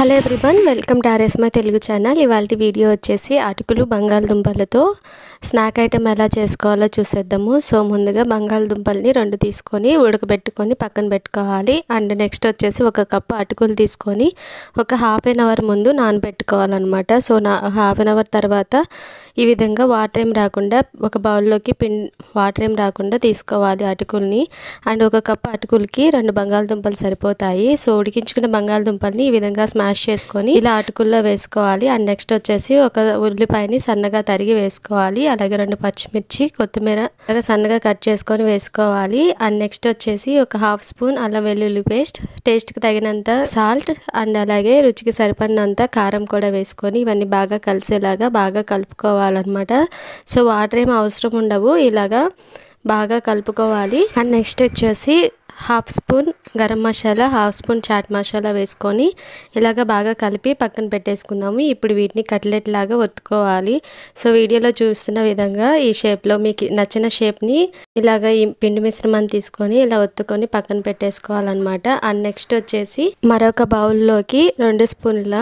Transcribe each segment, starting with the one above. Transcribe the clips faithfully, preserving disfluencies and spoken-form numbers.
Hello everyone, welcome to ఆర్ఎస్మై Telugu channel. ఇవాళ video వచ్చేసి అటుకులు బంగాళదుంపలతో స్నాక్ ఐటెం ఎలా చేసుకోవాలో చూసేద్దాము. సో ముందుగా బంగాళదుంపల్ని రెండు తీసుకొని ఉడకబెట్టుకొని పక్కన పెట్టుకోవాలి. అండ్ నెక్స్ట్ వచ్చేసి ఒక కప్పు అటుకులు తీసుకొని ఒక హాఫ్ అన్ అవర్ ముందు నానబెట్టుకోవాలన్నమాట. సో నా హాఫ్ అన్ అవర్ తర్వాత ఈ విధంగా వాటర్ ఏం రాకుండా ఒక బౌల్లోకి పిన్ వాటర్ ఏం రాకుండా తీసుకోవాలి అటుకుల్ని. అండ్ ఒక కప్పు అటుకులకి రెండు బంగాళదుంపలు సరిపోతాయి. సో ఉడికించుకున్న బంగాళదుంపల్ని ఈ విధంగా స్మాష్ చేసుకొని ఇలా అటుకుల్లో వేసుకోవాలి. అండ్ నెక్స్ట్ వచ్చేసి ఒక ఉల్లిపాయని సన్నగా తరిగి వేసుకోవాలి. అలాగే రెండు పచ్చిమిర్చి, కొత్తిమీర అలాగే సన్నగా కట్ చేసుకొని వేసుకోవాలి. అండ్ నెక్స్ట్ వచ్చేసి ఒక హాఫ్ స్పూన్ అల్లం వెల్లుల్లి పేస్ట్, టేస్ట్కి తగినంత సాల్ట్ అండ్ అలాగే రుచికి సరిపడినంత కారం కూడా వేసుకొని ఇవన్నీ బాగా కలిసేలాగా బాగా కలుపుకోవాలన్నమాట. సో వాటర్ ఏం అవసరం ఉండవు, ఇలాగా బాగా కలుపుకోవాలి. అండ్ నెక్స్ట్ వచ్చేసి half spoon garam masala, half spoon chaat masala వేసుకొని ఇలాగ బాగా కలిపి పక్కన పెట్టేసుకుందాము. ఇప్పుడు వీటిని కట్లెట్ లాగా ఒత్తుకోవాలి. సో వీడియోలో చూస్తున్న విధంగా ఈ షేప్లో మీకు నచ్చిన షేప్ని ఇలాగ ఈ పిండి మిశ్రమాన్ని తీసుకొని ఇలా ఒత్తుకొని పక్కన పెట్టేసుకోవాలన్నమాట. అండ్ నెక్స్ట్ వచ్చేసి మరొక బౌల్లోకి రెండు స్పూన్ల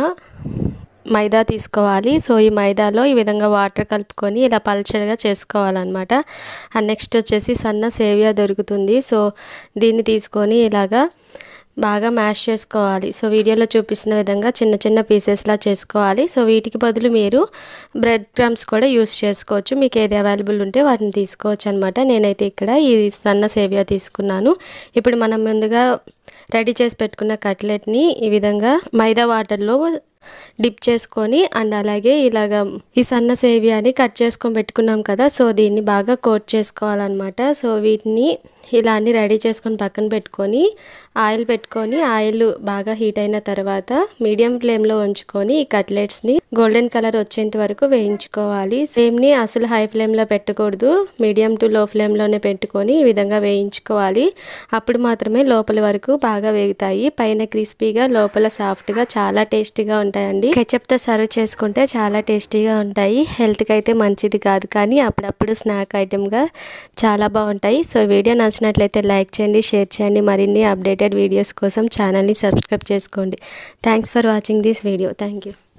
మైదా తీసుకోవాలి. సో ఈ మైదాలో ఈ విధంగా వాటర్ కలుపుకొని ఇలా పల్చగా చేసుకోవాలన్నమాట. అండ్ నెక్స్ట్ వచ్చేసి సన్న సేవియా దొరుకుతుంది. సో దీన్ని తీసుకొని ఇలాగా బాగా మ్యాష్ చేసుకోవాలి. సో వీడియోలో చూపిస్తున్న విధంగా చిన్న చిన్న పీసెస్లా చేసుకోవాలి. సో వీటికి బదులు మీరు బ్రెడ్ క్రమ్స్ కూడా యూస్ చేసుకోవచ్చు, మీకు ఏది అవైలబుల్ ఉంటే వాటిని తీసుకోవచ్చు అనమాట. నేనైతే ఇక్కడ ఈ సన్న సేవియా తీసుకున్నాను. ఇప్పుడు మనం ముందుగా రెడీ చేసి పెట్టుకున్న కట్లెట్ని ఈ విధంగా మైదా వాటర్లో డిప్ చేసుకొని అండ్ అలాగే ఇలాగ ఈ సన్న సేవియాని కట్ చేసుకొని పెట్టుకున్నాం కదా, సో దీన్ని బాగా కోట్ చేసుకోవాలన్నమాట. సో వీటిని ఇలా అన్ని రెడీ చేసుకొని పక్కన పెట్టుకొని ఆయిల్ పెట్టుకొని ఆయిల్ బాగా హీట్ అయిన తర్వాత మీడియం ఫ్లేమ్లో ఉంచుకొని ఈ కట్లెట్స్ని గోల్డెన్ కలర్ వచ్చేంత వరకు వేయించుకోవాలి. ఫ్లేమ్ని అసలు హై ఫ్లేమ్లో పెట్టకూడదు, మీడియం టు లో ఫ్లేమ్లోనే పెట్టుకొని ఈ విధంగా వేయించుకోవాలి. అప్పుడు మాత్రమే లోపల వరకు బాగా వేగుతాయి, పైన క్రిస్పీగా లోపల సాఫ్ట్గా చాలా టేస్టీగా ఉంటాయండి. కెచప్తో సర్వ్ చేసుకుంటే చాలా టేస్టీగా ఉంటాయి. హెల్త్కి అయితే మంచిది కాదు, కానీ అప్పుడప్పుడు స్నాక్ ఐటెంగా చాలా బాగుంటాయి. సో వీడియో నచ్చినట్లయితే లైక్ చేయండి, షేర్ చేయండి. మరిన్ని అప్డేటెడ్ వీడియోస్ కోసం ఛానల్ని సబ్స్క్రైబ్ చేసుకోండి. Thanks for watching this video. Thank you.